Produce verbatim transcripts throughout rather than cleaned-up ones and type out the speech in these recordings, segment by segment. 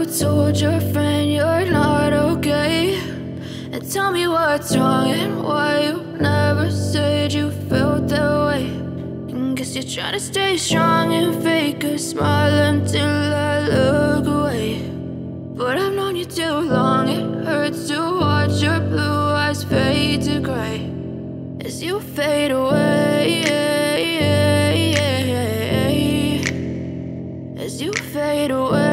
told your friend you're not okay, and tell me what's wrong and why you never said you felt that way. And guess you're trying to stay strong and fake a smile until I look away. But I've known you too long, it hurts to watch your blue eyes fade to gray as you fade away, as you fade away.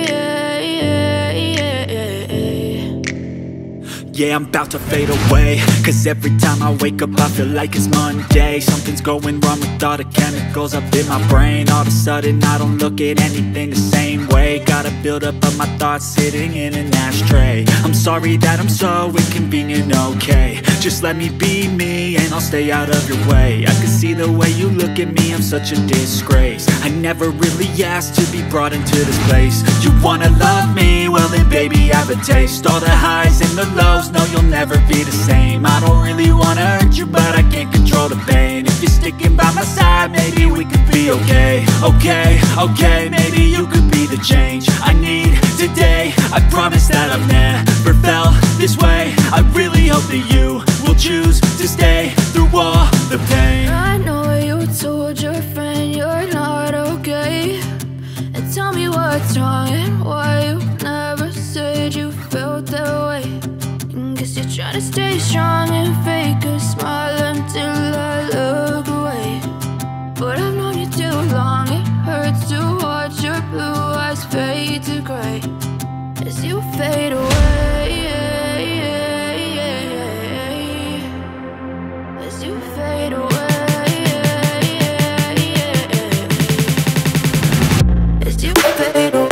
Yeah, I'm about to fade away, cause every time I wake up I feel like it's Monday. Something's going wrong with all the chemicals up in my brain. All of a sudden I don't look at anything the same way. Got a build up of my thoughts sitting in an ashtray. I'm sorry that I'm so inconvenient, okay. Just let me be me and I'll stay out of your way. I can see the way you look at me, I'm such a disgrace. I never really asked to be brought into this place. You wanna love me? Well then baby, have a taste. All the highs and the lows, no, you'll never be the same. I don't really wanna hurt you, but I can't control the pain. If you're sticking by my side, maybe we could be okay. Okay, okay, maybe you could be the change I need today. I promise that I've never felt this way. I really hope that you will choose to stay through all the pain. I know you told your friend you're not okay, and tell me what's wrong and why you never said you felt that way. Guess you're trying to stay strong and fake a smile until I look away. But I've known you too long, it hurts to watch your blue eyes fade to gray as you fade away, as you fade away, as you fade away.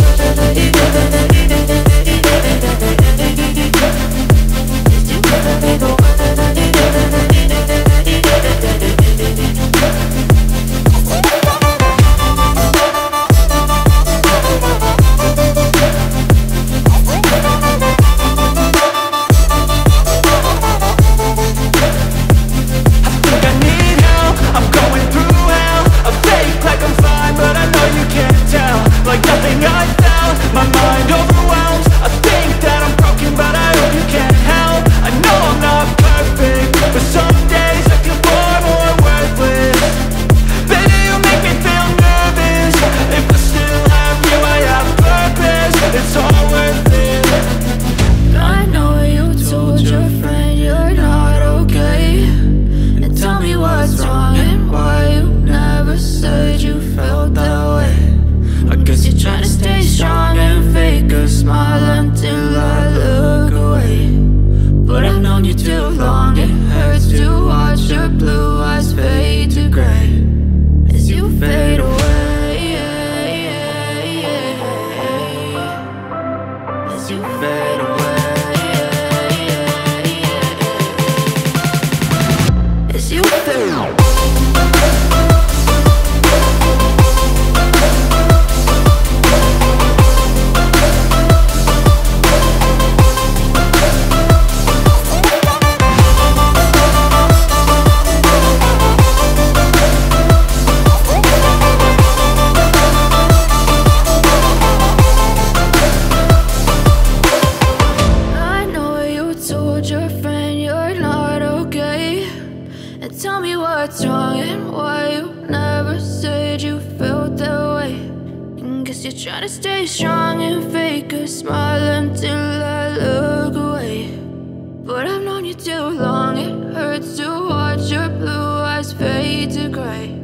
Tell me what's wrong and why you never said you felt that way. And guess you're trying to stay strong and fake a smile until I look away. But I've known you too long, it hurts to watch your blue eyes fade to gray